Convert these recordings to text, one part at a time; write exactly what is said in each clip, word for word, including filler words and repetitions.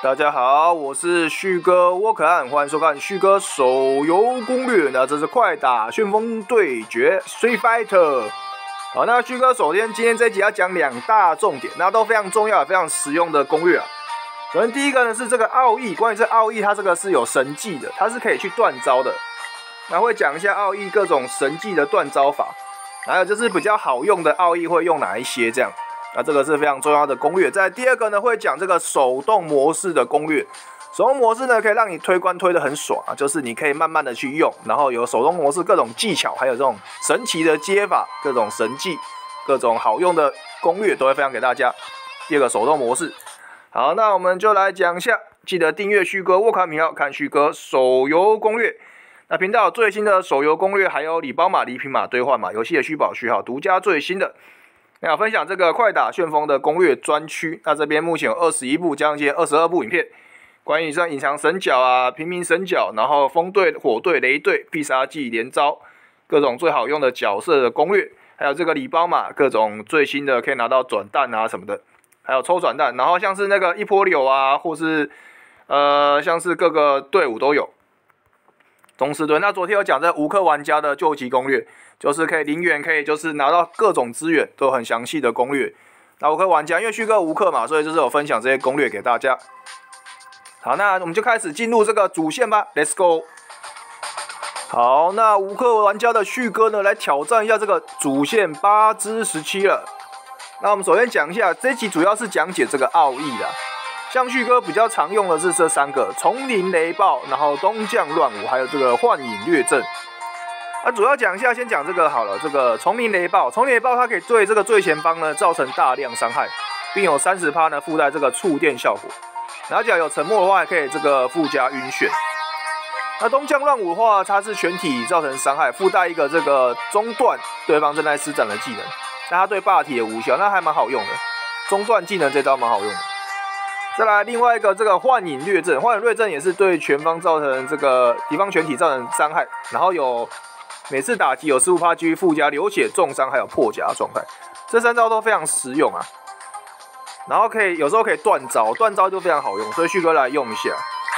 大家好，我是旭哥沃可安，欢迎收看旭哥手游攻略。那这是快打旋风对决 Street Fighter。好，那旭哥首先今天这一集要讲两大重点，那都非常重要、也非常实用的攻略啊。首先第一个呢是这个奥义，关于这奥义，它这个是有神技的，它是可以去断招的。那会讲一下奥义各种神技的断招法，还有就是比较好用的奥义会用哪一些这样。那这个是非常重要的攻略。在第二个呢，会讲这个手动模式的攻略。手动模式呢，可以让你推关推得很爽啊，就是你可以慢慢的去用，然后有手动模式各种技巧，还有这种神奇的接法、各种神技、各种好用的攻略都会分享给大家。第二个手动模式，好，那我们就来讲一下，记得订阅旭哥沃卡米号，看旭哥手游攻略。那频道有最新的手游攻略，还有礼包码、礼品码兑换码、游戏的虚宝序号，独家最新的。那分享这个快打旋风的攻略专区，那这边目前有二十一部，将近二十二部影片，关于像隐藏神角啊、平民神角，然后风队、火队、雷队、必杀技、连招，各种最好用的角色的攻略，还有这个礼包码，各种最新的可以拿到转蛋啊什么的，还有抽转蛋，然后像是那个一波流啊，或是呃像是各个队伍都有。同时对，那昨天有讲这无氪玩家的救急攻略，就是可以零元可以就是拿到各种资源，都很详细的攻略。那无氪玩家因为旭哥无氪嘛，所以就是有分享这些攻略给大家。好，那我们就开始进入这个主线吧 ，Let's go。好，那无氪玩家的旭哥呢，来挑战一下这个主线八之十七了。那我们首先讲一下，这一集主要是讲解这个奥义啦。像旭哥比较常用的是这三个：丛林雷暴，然后东降乱舞，还有这个幻影掠阵。那、啊、主要讲一下，先讲这个好了。这个丛林雷暴，丛林雷暴它可以对这个最前方呢造成大量伤害，并有 百分之三十 呢附带这个触电效果。然后假如有沉默的话，还可以这个附加晕眩。那东降乱舞的话，它是全体造成伤害，附带一个这个中断对方正在施展的技能，但它对霸体也无效，那还蛮好用的。中断技能这招蛮好用的。再来另外一个这个幻影掠阵，幻影掠阵也是对全方造成这个敌方全体造成伤害，然后有每次打击有 百分之十五 几率附加流血、重伤还有破甲的状态，这三招都非常实用啊。然后可以有时候可以断招，断招就非常好用，所以旭哥来用一下。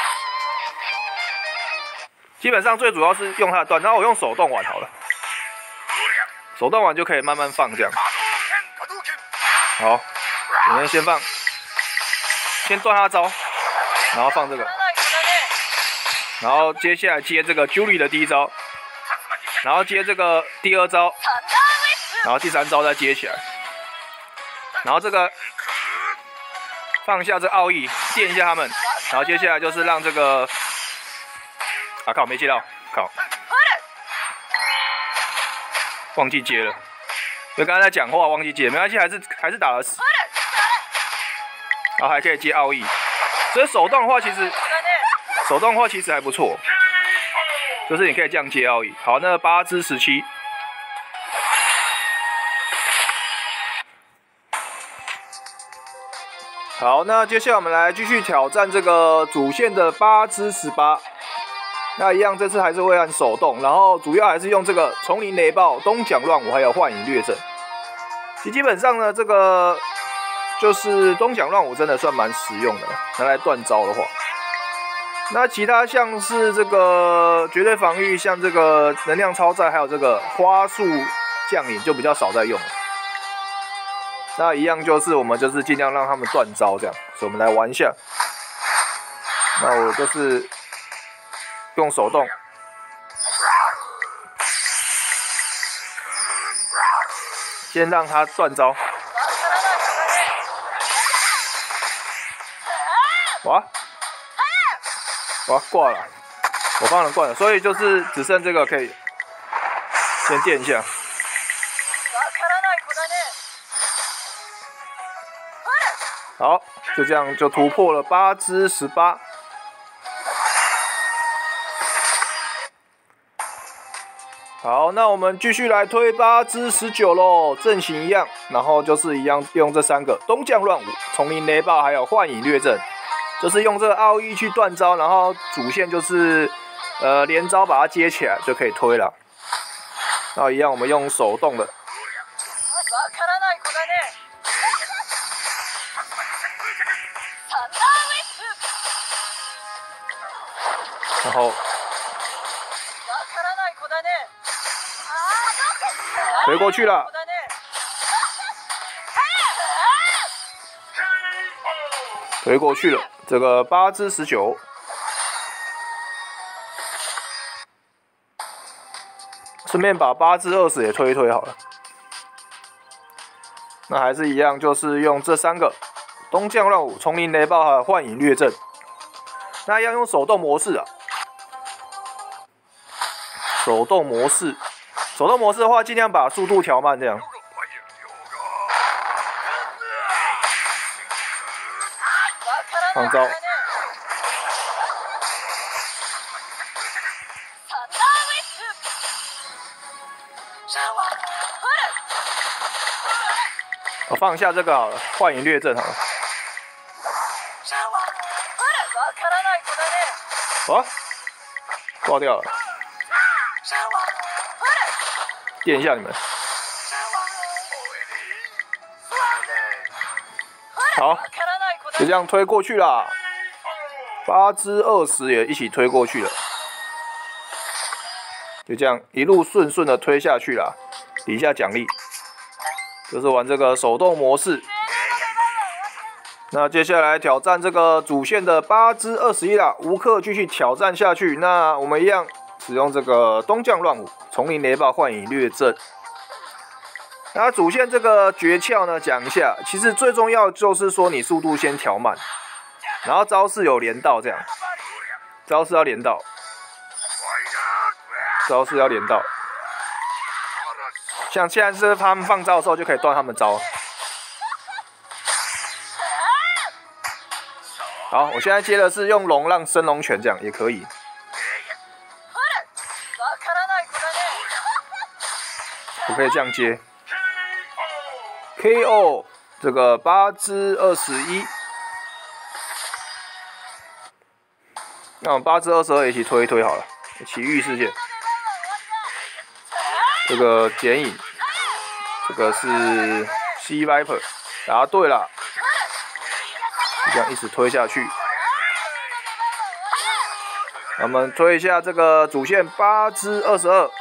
基本上最主要是用它的断，然后我用手动玩好了，手动玩就可以慢慢放这样。好，我们先放。先断他招，然后放这个，然后接下来接这个 Julie 的第一招，然后接这个第二招，然后第三招再接起来，然后这个放下这奥义，电一下他们，然后接下来就是让这个啊靠没接到，靠，忘记接了，因为刚才在讲话忘记接，没关系，还是还是打了死。然后还可以接奥义，所以手动的话其实手动的话其实还不错，就是你可以这样接奥义。好，那八之十七，好，那接下来我们来继续挑战这个主线的八之十八。那一样，这次还是会按手动，然后主要还是用这个丛林雷暴、东降乱舞还有幻影掠阵。其基本上呢，这个。就是东降乱舞真的算蛮实用的，拿来断招的话。那其他像是这个绝对防御，像这个能量超载，还有这个花束降临就比较少在用了。那一样就是我们就是尽量让他们断招这样，所以我们来玩一下。那我就是用手动，先让他断招。哇！哇，挂了，我帮人挂了，所以就是只剩这个可以先电一下。好，就这样就突破了八之十八。好，那我们继续来推八之十九喽，阵型一样，然后就是一样用这三个东降乱舞、丛林雷暴还有幻影掠阵。就是用这个奥义去断招，然后主线就是呃连招把它接起来就可以推了。然后一样，我们用手动的。 然后推过去了，推过去了，这个八之十九。顺便把八之二十也推一推好了。那还是一样，就是用这三个东降乱舞、丛林雷暴和幻影掠阵。那要用手动模式啊，手动模式，手动模式的话，尽量把速度调慢，这样。放招。我放下这个好了，幻影掠阵好了。啊，挂掉了。电一下你们。好，就这样推过去啦。八之二十也一起推过去了。就这样一路顺顺的推下去啦。底下奖励。就是玩这个手动模式，那接下来挑战这个主线的八之二十一啦，无氪继续挑战下去。那我们一样使用这个东降乱舞、丛林雷暴、幻影掠阵。那主线这个诀窍呢，讲一下，其实最重要就是说你速度先调慢，然后招式有连到这样，招式要连到，招式要连到。像现在是他们放招的时候，就可以断他们招。好，我现在接的是用龙让升龙拳，这样也可以。我可以这样接。K O 这个八之二十一，那我们八之二十二一起推一推好了。奇遇事件。这个剪影，这个是 C Viper， 答对了，这样一直推下去。我们推一下这个主线八之二十二，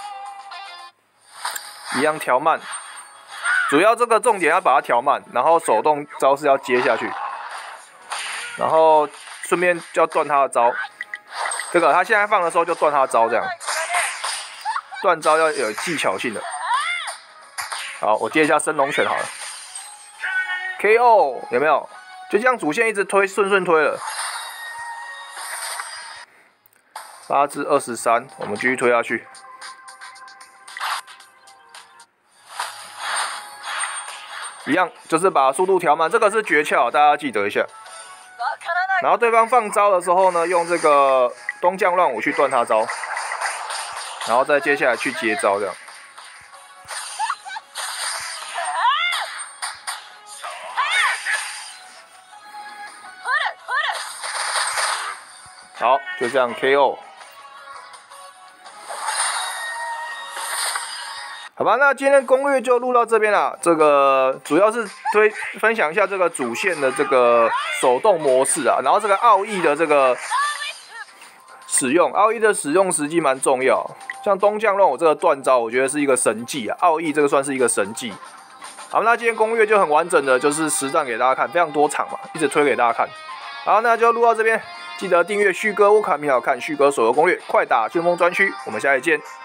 一样调慢，主要这个重点要把它调慢，然后手动招式要接下去，然后顺便就要断他的招。这个他现在放的时候就断他的招，这样。断招要有技巧性的。好，我接一下升龙拳好了。K O 有没有？就这样主线一直推，顺顺推了。八至二十三，我们继续推下去。一样，就是把速度调慢，这个是诀窍，大家记得一下。然后对方放招的时候呢，用这个东降乱舞去断他招。然后再接下来去接招，这样。好，就这样 K O。好吧，那今天的攻略就录到这边了。这个主要是推分享一下这个主线的这个手动模式啊，然后这个奥义的这个使用，奥义的使用时机蛮重要。像东降乱舞这个断招，我觉得是一个神技啊，奥义这个算是一个神技。好，那今天攻略就很完整的，就是实战给大家看，非常多场嘛，一直推给大家看。好，那就录到这边，记得订阅旭哥沃卡米好看旭哥手游攻略，快打旋风专区，我们下期见。